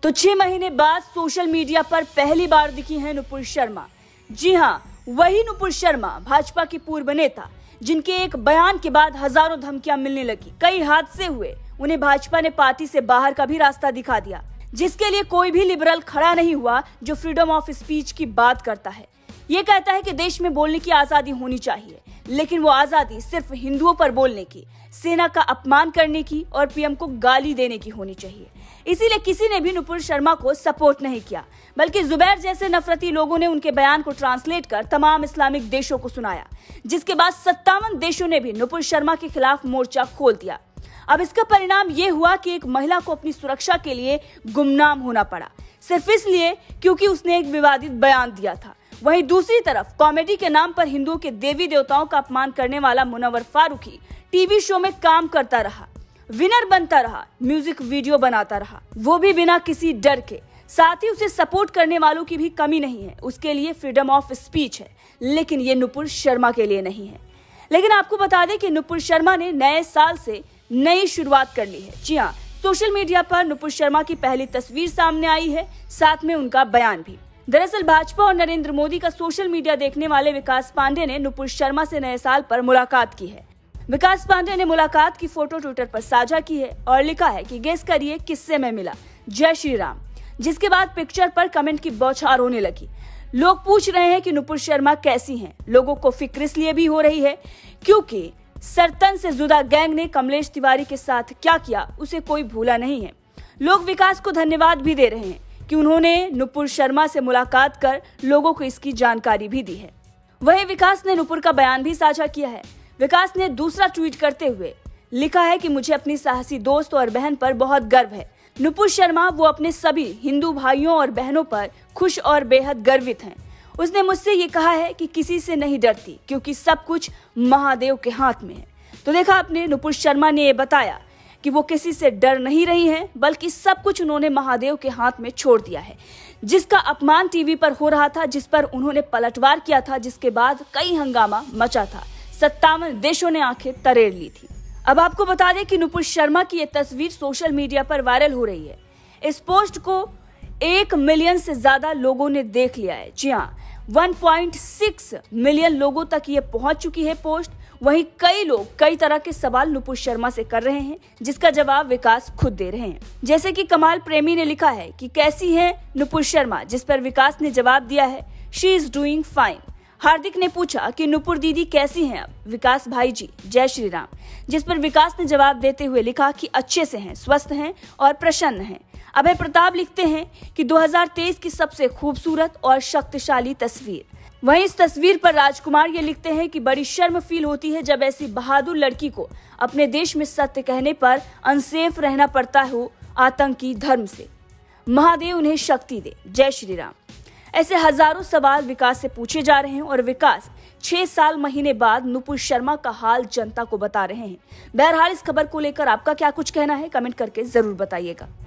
तो 6 महीने बाद सोशल मीडिया पर पहली बार दिखी हैं नुपुर शर्मा। जी हां, वही नुपुर शर्मा, भाजपा की पूर्व नेता, जिनके एक बयान के बाद हजारों धमकियां मिलने लगी। कई हादसे हुए, उन्हें भाजपा ने पार्टी से बाहर का भी रास्ता दिखा दिया, जिसके लिए कोई भी लिबरल खड़ा नहीं हुआ जो फ्रीडम ऑफ स्पीच की बात करता है। ये कहता है कि देश में बोलने की आजादी होनी चाहिए, लेकिन वो आजादी सिर्फ हिंदुओं पर बोलने की, सेना का अपमान करने की और पीएम को गाली देने की होनी चाहिए। इसीलिए किसी ने भी नुपुर शर्मा को सपोर्ट नहीं किया, बल्कि जुबैर जैसे नफरती लोगों ने उनके बयान को ट्रांसलेट कर तमाम इस्लामिक देशों को सुनाया, जिसके बाद 57 देशों ने भी नुपुर शर्मा के खिलाफ मोर्चा खोल दिया। अब इसका परिणाम ये हुआ कि एक महिला को अपनी सुरक्षा के लिए गुमनाम होना पड़ा, सिर्फ इसलिए क्योंकि उसने एक विवादित बयान दिया था। वहीं दूसरी तरफ कॉमेडी के नाम पर हिंदुओं के देवी देवताओं का अपमान करने वाला मुनव्वर फारूकी टीवी शो में काम करता रहा, विनर बनता रहा, म्यूजिक वीडियो बनाता रहा, वो भी बिना किसी डर के। साथ ही उसे सपोर्ट करने वालों की भी कमी नहीं है। उसके लिए फ्रीडम ऑफ स्पीच है, लेकिन ये नुपुर शर्मा के लिए नहीं है। लेकिन आपको बता दें कि नुपुर शर्मा ने नए साल से नई शुरुआत कर ली है। जी हाँ, सोशल मीडिया पर नुपुर शर्मा की पहली तस्वीर सामने आई है, साथ में उनका बयान भी। दरअसल भाजपा और नरेंद्र मोदी का सोशल मीडिया देखने वाले विकास पांडे ने नुपुर शर्मा से नए साल पर मुलाकात की है। विकास पांडे ने मुलाकात की फोटो ट्विटर पर साझा की है और लिखा है कि गेस करिए किससे मैं मिला, जय श्री राम। जिसके बाद पिक्चर पर कमेंट की बौछार होने लगी। लोग पूछ रहे हैं कि नुपुर शर्मा कैसी हैं। लोगों को फिक्र इसलिए भी हो रही है क्योंकि सरतन से जुदा गैंग ने कमलेश तिवारी के साथ क्या किया उसे कोई भूला नहीं है। लोग विकास को धन्यवाद भी दे रहे हैं कि उन्होंने नुपुर शर्मा से मुलाकात कर लोगों को इसकी जानकारी भी दी है। वहीं विकास ने नुपुर का बयान भी साझा किया है। विकास ने दूसरा ट्वीट करते हुए लिखा है कि मुझे अपनी साहसी दोस्त और बहन पर बहुत गर्व है। नुपुर शर्मा वो अपने सभी हिंदू भाइयों और बहनों पर खुश और बेहद गर्वित हैं। उसने मुझसे ये कहा है कि किसी से नहीं डरती क्योंकि सब कुछ महादेव के हाथ में है। तो देखा आपने, नुपुर शर्मा ने ये बताया कि वो किसी से डर नहीं रही हैं, बल्कि सब कुछ उन्होंने महादेव के हाथ में छोड़ दिया है। जिसका अपमान टीवी पर हो रहा था, जिस पर उन्होंने पलटवार किया था, जिसके बाद कई हंगामा मचा था, 57 देशों ने आंखें तरेड़ ली थी। अब आपको बता दें कि नुपुर शर्मा की ये तस्वीर सोशल मीडिया पर वायरल हो रही है। इस पोस्ट को 1 मिलियन से ज्यादा लोगों ने देख लिया है। जी हाँ, 1.6 मिलियन लोगों तक ये पहुंच चुकी है पोस्ट। वहीं कई लोग कई तरह के सवाल नुपुर शर्मा से कर रहे हैं, जिसका जवाब विकास खुद दे रहे हैं। जैसे कि कमाल प्रेमी ने लिखा है कि कैसी है नुपुर शर्मा, जिस पर विकास ने जवाब दिया है she is doing fine. Hardik ने पूछा कि नुपुर दीदी कैसी हैं अब, विकास भाई जी जय श्री राम। जिस पर विकास ने जवाब देते हुए लिखा कि अच्छे से हैं, स्वस्थ हैं और प्रसन्न हैं। अभय प्रताप लिखते हैं कि 2023 की सबसे खूबसूरत और शक्तिशाली तस्वीर। वहीं इस तस्वीर पर राजकुमार ये लिखते हैं कि बड़ी शर्म फील होती है जब ऐसी बहादुर लड़की को अपने देश में सत्य कहने पर अनसेफ रहना पड़ता हो आतंकी धर्म से। महादेव उन्हें शक्ति दे, जय श्री राम। ऐसे हजारों सवाल विकास से पूछे जा रहे हैं और विकास 6 साल महीने बाद नुपुर शर्मा का हाल जनता को बता रहे हैं। बहरहाल इस खबर को लेकर आपका क्या कुछ कहना है, कमेंट करके जरूर बताइएगा।